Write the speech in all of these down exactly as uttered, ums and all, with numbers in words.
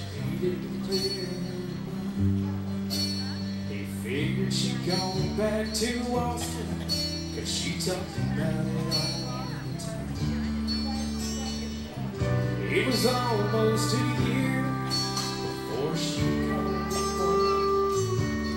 needed to clear her mind. He figured she'd gone back to Austin, cause she talked about it all the time. It was almost a year before she called me home.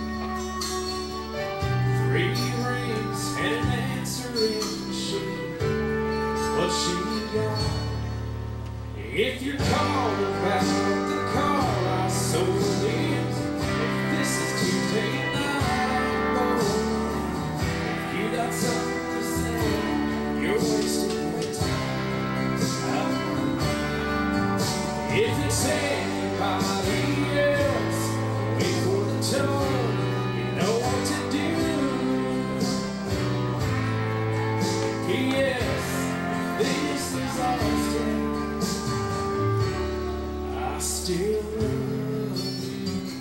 Three rings and an answering machine, what she got. If you're called about the car I sold in, if this is Tuesday night, oh, if you got something to say, you're wasting my time. If it's anybody else, wait for the tone, you know what to do. Yes, this is Austin. I still love you.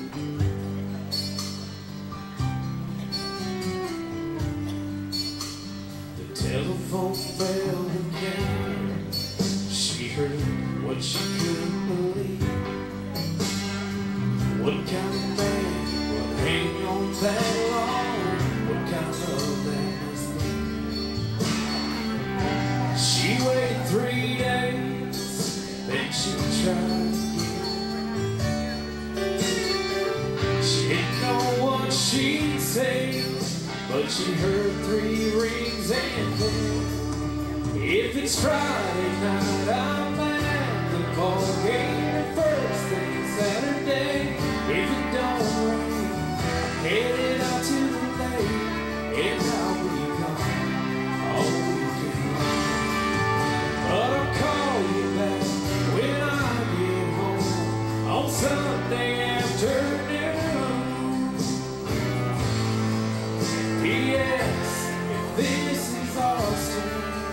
The telephone bell again. She heard what she couldn't believe. What kind of man will hang on that long? What kind of love that must be? She waited three days, then she tried. She didn't know what she'd say, but she heard three rings and then, if it's Friday night, I'm at the ball game. First thing Saturday, if it don't rain, I'm headed out to the lake, and I'll be gone all weekend. But I'll call you back when I get home on Sunday afternoon. P S If this is Austin,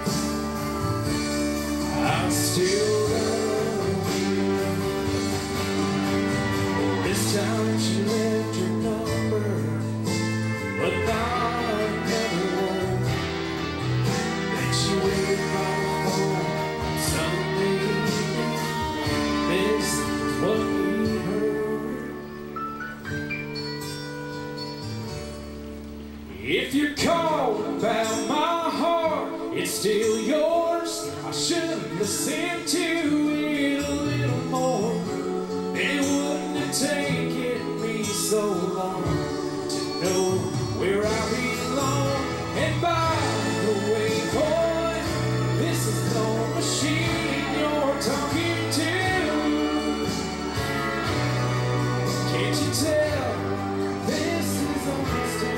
I still love you. This time she left her number, but not another one. Then she waited by the phone Sunday evening. This is what we heard. If you're called about my heart, it's still yours. I should listen to it a little more. It wouldn't have taken me so long to know where I belong. And by the way, boy, this is no machine you're talking to. Can't you tell this is Austin?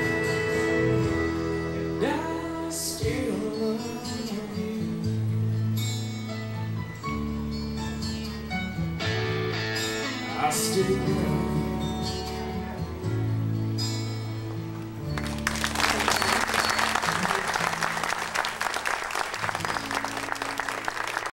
And I still love you. I still love you.